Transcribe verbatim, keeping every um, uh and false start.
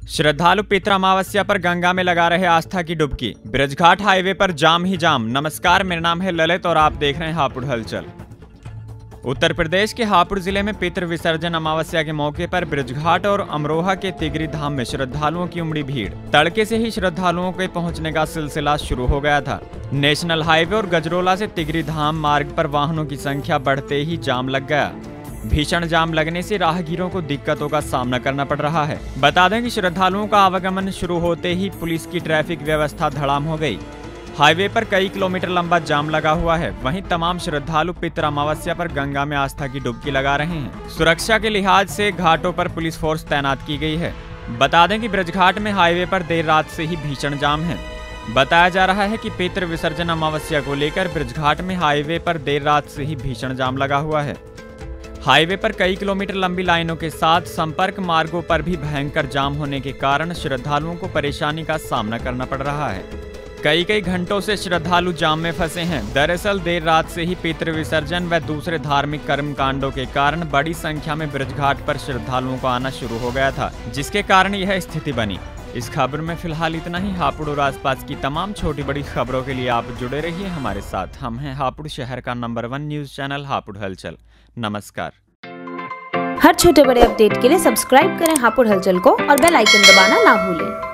श्रद्धालु पितृ अमावस्या पर गंगा में लगा रहे आस्था की डुबकी। ब्रजघाट हाईवे पर जाम ही जाम। नमस्कार, मेरा नाम है ललित और आप देख रहे हैं हापुड़ हलचल। उत्तर प्रदेश के हापुड़ जिले में पितृ विसर्जन अमावस्या के मौके पर ब्रजघाट और अमरोहा के तिगरी धाम में श्रद्धालुओं की उमड़ी भीड़। तड़के से ही श्रद्धालुओं के पहुंचने का सिलसिला शुरू हो गया था। नेशनल हाईवे और गजरोला से तिगरी धाम मार्ग पर वाहनों की संख्या बढ़ते ही जाम लग गया। भीषण जाम लगने से राहगीरों को दिक्कतों का सामना करना पड़ रहा है। बता दें कि श्रद्धालुओं का आवागमन शुरू होते ही पुलिस की ट्रैफिक व्यवस्था धड़ाम हो गई। हाईवे पर कई किलोमीटर लंबा जाम लगा हुआ है। वहीं तमाम श्रद्धालु पितृ अमावस्या पर गंगा में आस्था की डुबकी लगा रहे हैं। सुरक्षा के लिहाज से घाटों पर पुलिस फोर्स तैनात की गई है। बता दें कि ब्रजघाट में हाईवे पर देर रात से ही भीषण जाम है। बताया जा रहा है कि पितृ विसर्जन अमावस्या को लेकर ब्रजघाट में हाईवे पर देर रात से ही भीषण जाम लगा हुआ है। हाईवे पर कई किलोमीटर लंबी लाइनों के साथ संपर्क मार्गों पर भी भयंकर जाम होने के कारण श्रद्धालुओं को परेशानी का सामना करना पड़ रहा है। कई कई घंटों से श्रद्धालु जाम में फंसे हैं। दरअसल देर रात से ही पितृ विसर्जन व दूसरे धार्मिक कर्म कांडों के कारण बड़ी संख्या में ब्रजघाट पर श्रद्धालुओं को आना शुरू हो गया था, जिसके कारण यह स्थिति बनी। इस खबर में फिलहाल इतना ही। हापुड़ और आसपास की तमाम छोटी बड़ी खबरों के लिए आप जुड़े रहिए हमारे साथ। हम हैं हापुड़ शहर का number one news channel Hapur Halchal. नमस्कार। हर छोटे बड़े अपडेट के लिए सब्सक्राइब करें हापुड़ हलचल को और बेल आइकन दबाना ना भूलें।